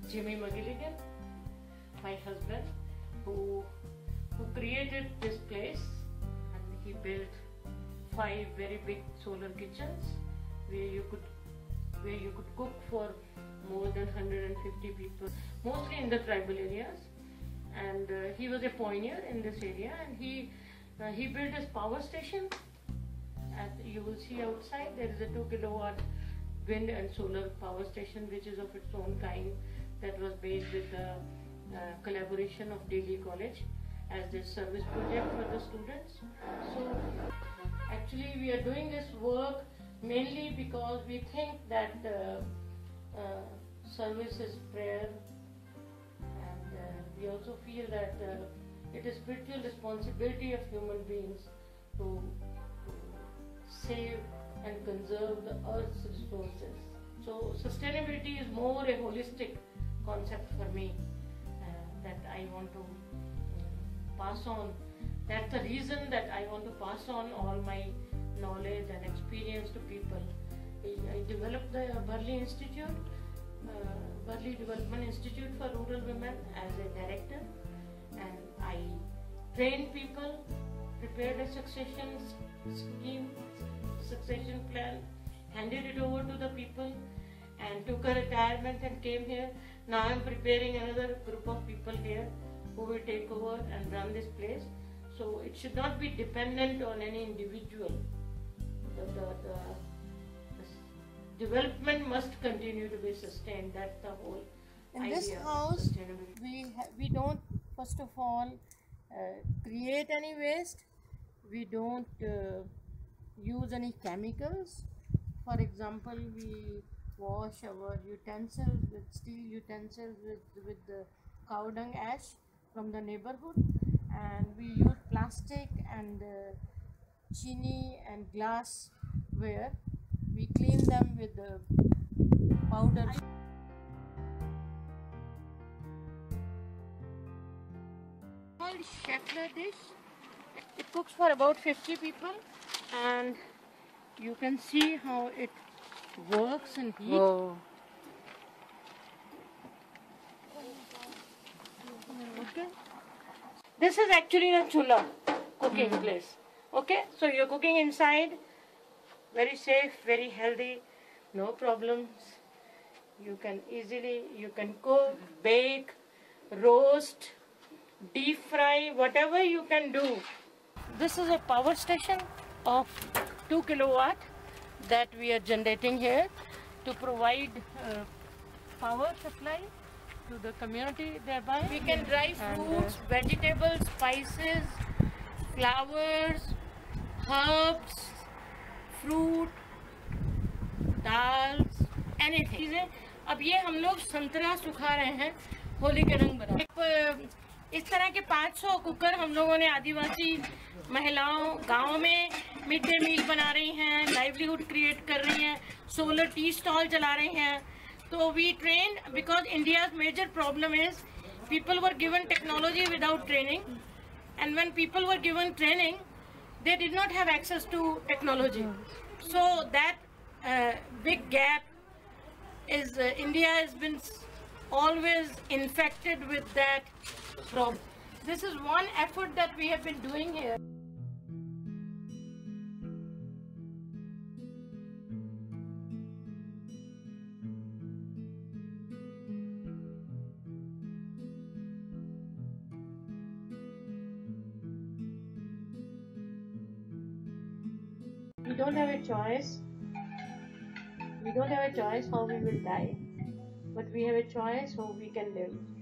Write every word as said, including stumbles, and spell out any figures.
Jimmy McGilligan, my husband, who who created this place, and he built five very big solar kitchens where you could where you could cook for more than one hundred fifty people, mostly in the tribal areas. And uh, he was a pioneer in this area, and he uh, he built his power station. And you will see outside there is a two kilowatt wind and solar power station, which is of its own kind, that was based with the uh, collaboration of Delhi College as this service project for the students. So actually we are doing this work mainly because we think that uh, uh, service is prayer, and uh, we also feel that uh, it is spiritual responsibility of human beings to save and conserve the earth's resources. So sustainability is more a holistic concept for me uh, that I want to uh, pass on. That's the reason that I want to pass on all my knowledge and experience to people. I developed the Burley Institute, uh, Burley Development Institute for Rural Women as a director, and I trained people, prepared a succession scheme, succession plan, handed it over to the people, and took a retirement and came here. Now I am preparing another group of people here who will take over and run this place. So it should not be dependent on any individual. The, the, the, the development must continue to be sustained. That's the whole In idea. this house, we we don't first of all uh, create any waste. We don't uh, use any chemicals. For example, we wash our utensils with steel utensils with with the cow dung ash from the neighborhood, and we use plastic and uh, chini and glass ware. We clean them with the powder. Called Scheffler dish. It cooks for about fifty people, and you can see how it works in heat. Whoa. Okay. This is actually a chula cooking Mm. place. Okay, so you're cooking inside, very safe, very healthy, no problems. You can easily, you can cook, bake, roast, deep fry, whatever you can do. This is a power station of two kilowatt that we are generating here to provide uh, power supply to the community thereby. We can dry fruits, uh, vegetables, spices, flowers, herbs, fruit, dals, anything. अब ये हम लोग संतरा सुखा रहे हैं होली के रंग बना। इस तरह के पाँच सौ कुकर हम लोगों ने आदिवासी महिलाओं गांव में मिड डे मील बना रही हैं, लाइवलीहुड क्रिएट कर रही हैं, सोलर टी स्टॉल चला रही हैं. So we trained because India's major problem is people were given technology without training, and when people were given training, they did not have access to technology. So that uh, big gap is uh, India has been always infected with that problem. This is one effort that we have been doing here. We don't have a choice. We don't have a choice how we will die, but we have a choice how we can live.